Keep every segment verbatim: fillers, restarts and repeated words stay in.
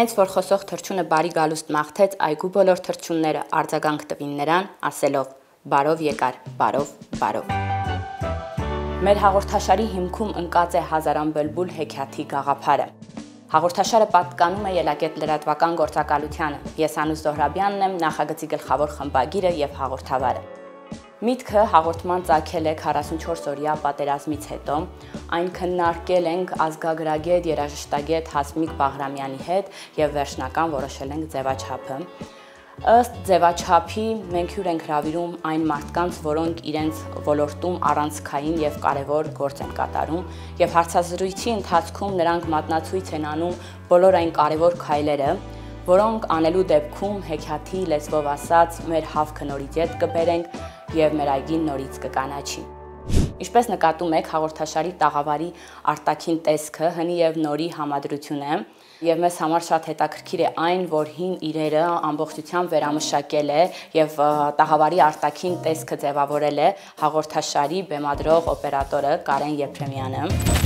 Հենց որ խոսող թռչունը բարի գալուստ մաղթեց, այգու բոլոր թռչունները արձագանք տվին նրան, ասելով. «Բարով եկար, բարով, բարով»։ Մեր հաղորդաշարի հիմքում ընկած է Հազարան բլբուլ հեքիաթի գաղափարը։ Հաղորդաշարը պատկանում է ելակետ լրատվական գործակալությանը։ Ես Անուշ Զոհրաբյանն եմ, նախագծի գլխավոր խմբագիրը եւ հաղորդավարը։ Միտքը հաղորդման ծագել է քառասունչորս-օրյա պատերազմից հետո, այն քննարկել ենք ազգագրագետ, երաժշտագետ Հասմիկ Բաղրամյանի հետ եւ վերջնական որոշել ենք ձևաչափը։ Ըստ ձևաչափի մենք հյուր ենք հրավիրում այն մարդկանց, որոնք իրենց ոլորտում առանցքային եւ կարեւոր գործ են կատարում, եւ հարցազրույցի ընթացքում նրանք մատնացույց են անում բոլոր այն կարեւոր քայլերը, որոնք անելու դեպքում հեքիաթի լեզվով ասած մեր հավքը նորից ետ կբերենք եւ մեր այգին նորից կկանաչի։ Ինչպես նկատում եք, հաղորդաշարի տաղավարի արտաքին տեսքը հնի եւ նորի համադրություն է, եւ մեզ համար շատ հետաքրքիր է այն, որ հին իրերը ամբողջությամբ վերամշակել է եւ տաղավարի արտաքին տեսքը ձևավորել է հաղորդաշարի բեմադրող օպերատորը Կարեն Եփրեմյանը։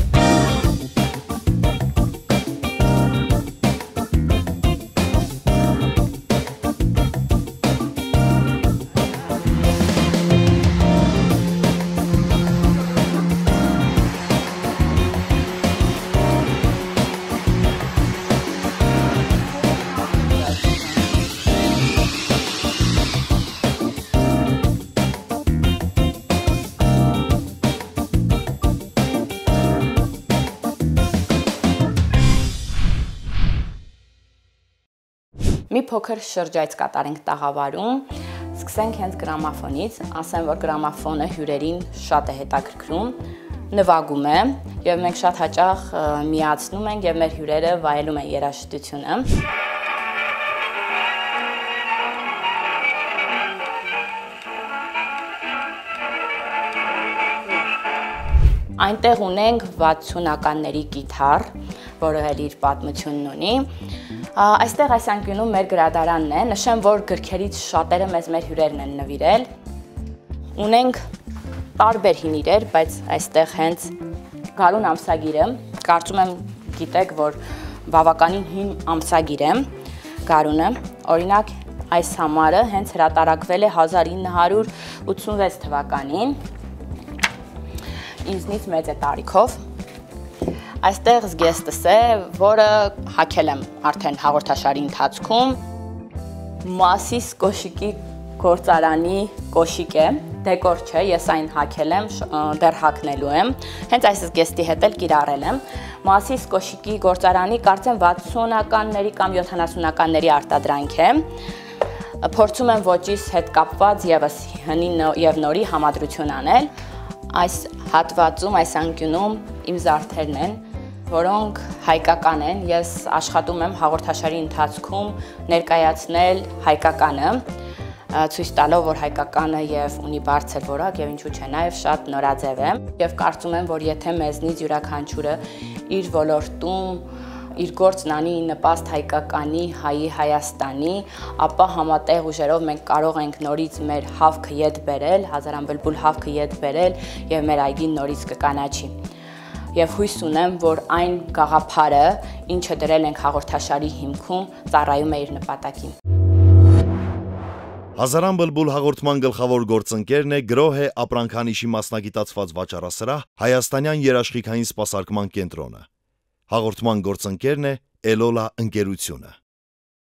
Մի փոքր շրջայց կատարենք տաղավարում, սկսենք հենց գրամաֆոնից, ասեմ, որ գրամաֆոնը հյուրերին շատ է հետաքրքրում, նվագում է եւ մենք շատ հաճախ միացնում ենք եւ մեր հյուրերը վայելում են երաժշտությունը։ Այնտեղ ունենք վաթսունականների կիթառ, որը էլ իր պատմությունն ունի։ Այստեղ այս անկյունում մեր գրադարանն է, նշեմ, որ գրքերից շատերը մեզ մեր հյուրերն են նվիրել։ Ունենք տարբեր հին իրեր, բայց այստեղ հենց գարուն ամսագիրը, կարծում եմ գիտեք, որ բավականին հին ամսագիր է գարունը, օրինակ այս համարը հենց հրատարակվել է հազար ինը հարյուր ութսունվեց թվականին, ինձնից մեծ է տարիքով։ Այստեղ զգեստս է, որը հագել եմ արդեն հաղորդաշարի ընթացքում, Մասիս կոշիկի գործարանի կոշիկ է, դեկոր չէ, ես այն հագել եմ, դեռ հագնելու եմ, հենց այս զգեստի հետ էլ կիրառել եմ։ Մասիս կոշիկի գործարանի կարծեմ վաթսունականների կամ յոթանասունականների արտադրանք է։ Փորձում եմ ոճիս հետ կապված եւս հնի եւ նորի համադրություն անել։ Այս հատվածում, այս անկյունում իմ զարդերն են, որոնք հայկական են, ես աշխատում եմ հաղորդաշարի ընթացքում ներկայացնել հայկականը, ցույց տալով, որ հայկականը եւ ունի բարձր որակ եւ ինչու՞ չէ նաեւ շատ նորաձև է, եւ կարծում եմ, որ եթե մեզնից յուրաքանչյուրը իր ոլորտում իր գործն անի նպաստ հայկականի, հայի, Հայաստանի, ապա համատեղ ուժերով մենք կարող ենք նորից մեր հավքը ետ բերել, Հազարան բլբուլ հավքը ետ բերել եւ մեր այգին նորից կկանաչի։ Եվ հույս ունեմ, որ այն գաղափարը, ինչը դրել ենք հաղորդաշարի հիմքում, ծառայում է իր նպատակին։ Հազարան բլբուլ հաղորդման գլխավոր գործընկերն է գրող է ապրանքանիշի մասնագիտացված վաճառասրահ Հայաստանյան երաշխիքային սպասարկման կենտրոնը։ Հաղորդման գործընկերն է Էլոլա ընկերությունը։